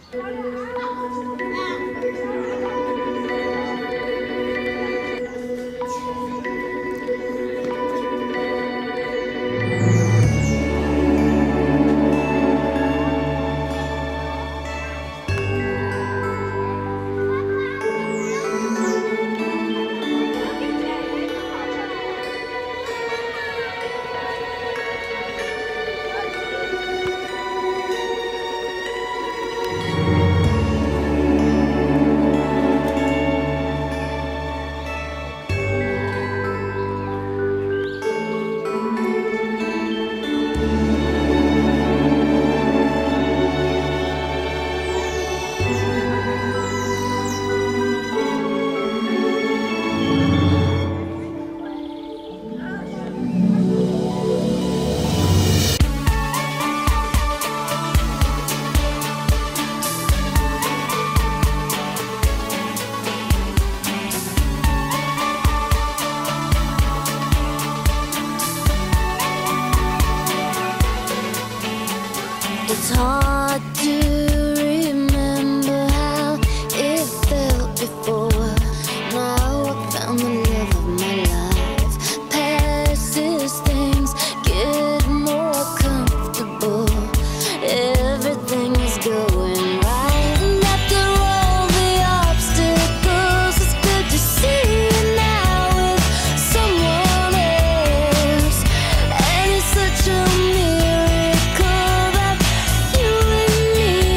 It's hard to remember how it felt before. Now I found the love of my life. Past these things get more comfortable. Everything is going right, and after all the obstacles, it's good to see you now with someone else. And it's such a miracle that you and me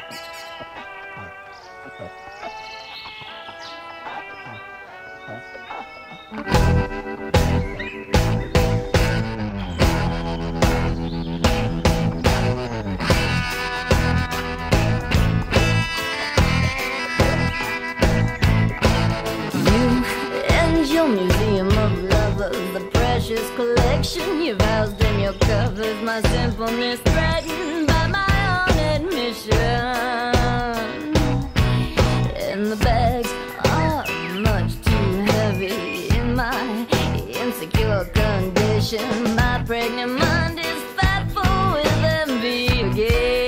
Museum of lovers, the precious collection you've housed in your covers. My simpleness threatened by my own admission, and the bags are much too heavy in my insecure condition. My pregnant mind is fatful with envy again.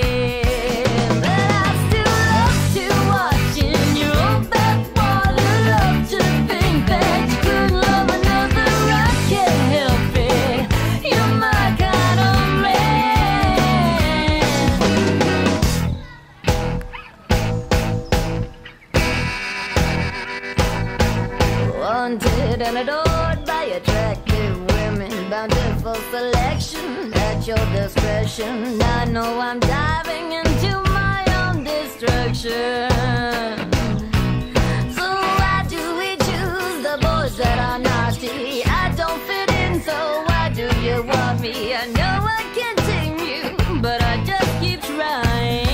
Wanted and adored by attractive women, bountiful selection at your discretion. I know I'm diving into my own destruction. So why do we choose the boys that are naughty? I don't fit in, so why do you want me? I know I can't tame you, but I just keep trying.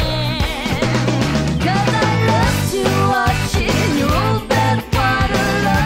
'Cause I love to watch in your old bathwater.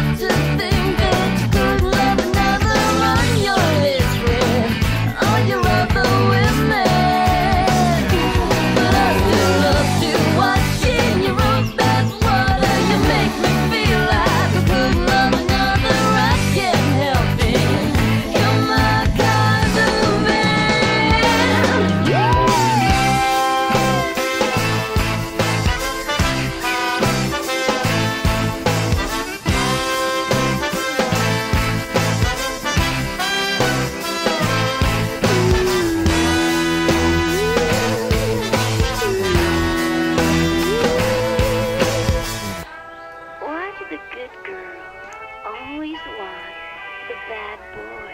Always want the bad boy.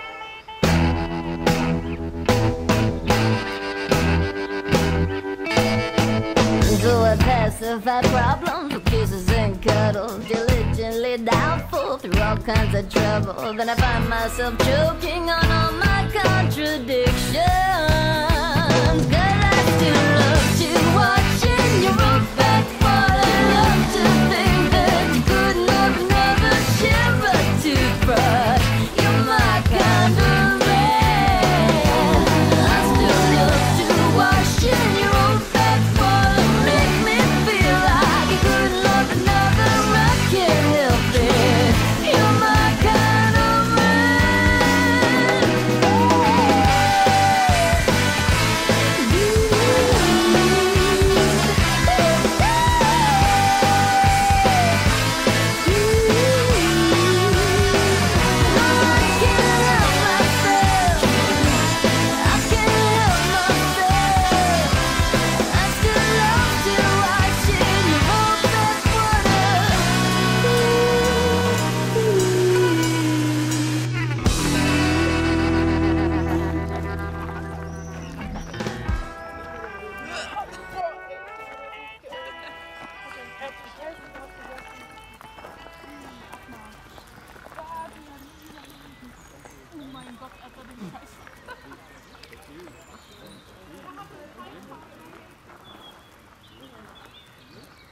So I pacify problems with kisses and cuddles, diligently doubtful through all kinds of trouble. Then I find myself choking on all my contradictions.